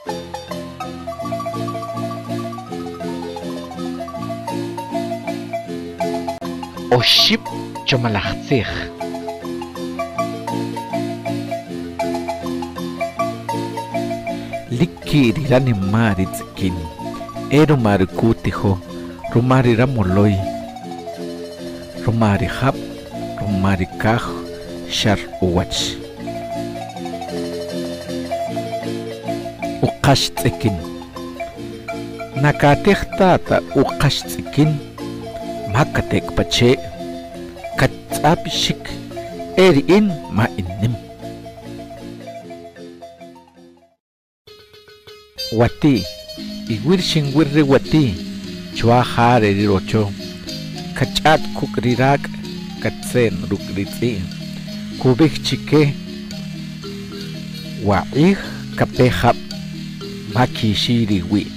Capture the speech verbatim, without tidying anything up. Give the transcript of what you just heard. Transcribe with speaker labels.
Speaker 1: Oship chomalachtzig. Likiri ranimari tzkin. Ero marikutiho. Rumari ramoloi. Rumari hap. Rumari kaj. Shar uwach. Uqash tzkin. Nakatih tata uqash tzkin. Makatek pache. Katsapishik. Erin ma innim. Wati. Iwirshin wirri wati. Chua hare rirocho. Kachat kukrirak. Katsen rukritzi. Kubik chike. Waih kapehap. Maki shiri wi.